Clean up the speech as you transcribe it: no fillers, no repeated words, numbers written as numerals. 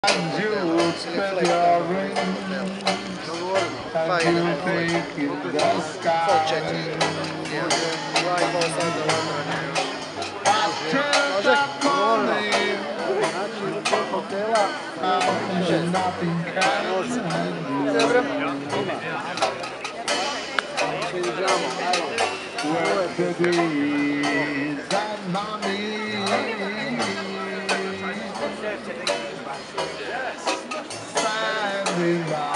And you spell your ring, and you take in the sky. After the morning, nothing can work the days and money. Standing by.